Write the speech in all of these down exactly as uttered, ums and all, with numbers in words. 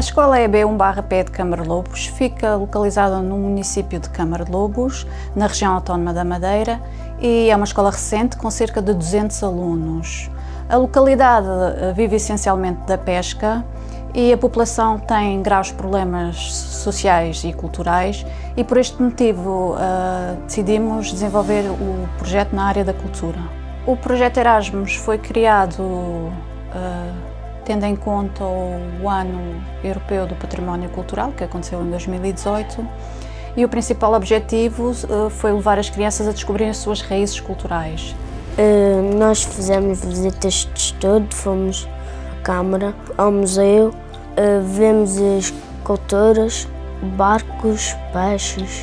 escola é B um barra P de Câmara-Lobos, fica localizada no município de Câmara-Lobos, na região autónoma da Madeira, e é uma escola recente com cerca de duzentos alunos. A localidade vive essencialmente da pesca e a população tem graves problemas sociais e culturais e por este motivo uh, decidimos desenvolver o projeto na área da cultura. O projeto Erasmus foi criado uh, tendo em conta o Ano Europeu do Património Cultural, que aconteceu em dois mil e dezoito, e o principal objetivo uh, foi levar as crianças a descobrirem as suas raízes culturais. Uh, nós fizemos visitas de estudo, fomos à Câmara, ao museu, uh, vemos as culturas, barcos, peixes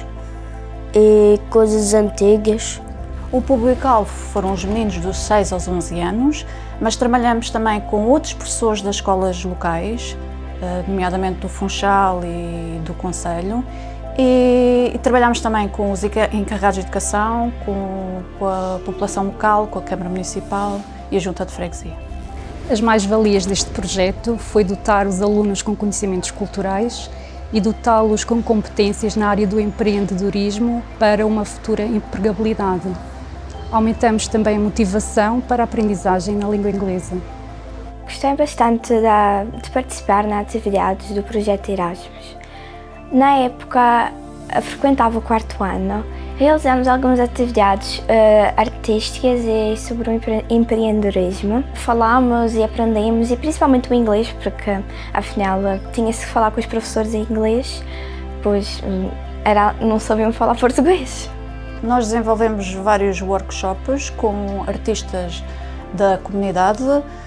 e coisas antigas. O público-alvo foram os meninos dos seis aos onze anos, mas trabalhamos também com outros professores das escolas locais, nomeadamente do Funchal e do Conselho, e, e trabalhamos também com os encarregados de educação, com, com a população local, com a Câmara Municipal e a Junta de Freguesia. As mais-valias deste projeto foi dotar os alunos com conhecimentos culturais e dotá-los com competências na área do empreendedorismo para uma futura empregabilidade. Aumentamos também a motivação para a aprendizagem na língua inglesa. Gostei bastante de, de participar nas atividades do projeto Erasmus. Na época, frequentava o quarto ano, realizamos algumas atividades uh, artísticas e sobre o empre empreendedorismo. Falámos e aprendemos, e principalmente o inglês, porque afinal tinha-se que falar com os professores em inglês, pois era, não sabiam falar português. Nós desenvolvemos vários workshops com artistas da comunidade,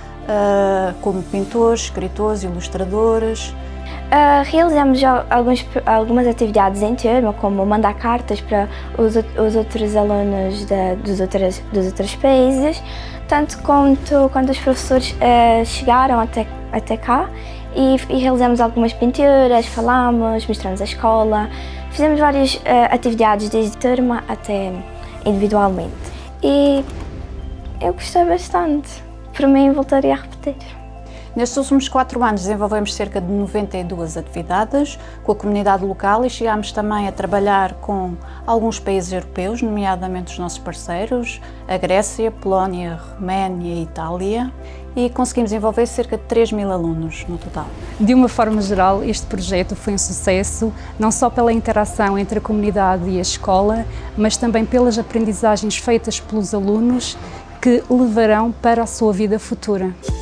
como pintores, escritores, ilustradores. Uh, realizamos alguns, algumas atividades em turma, como mandar cartas para os, os outros alunos de, dos, outros, dos outros países, tanto quanto quando os professores uh, chegaram até, até cá, e, e realizamos algumas pinturas, falamos, mostramos a escola, fizemos várias uh, atividades desde turma até individualmente. E eu gostei bastante, por mim voltaria a repetir. Nestes últimos quatro anos desenvolvemos cerca de noventa e duas atividades com a comunidade local e chegámos também a trabalhar com alguns países europeus, nomeadamente os nossos parceiros, a Grécia, Polónia, Roménia e Itália, e conseguimos envolver cerca de três mil alunos no total. De uma forma geral, este projeto foi um sucesso, não só pela interação entre a comunidade e a escola, mas também pelas aprendizagens feitas pelos alunos que levarão para a sua vida futura.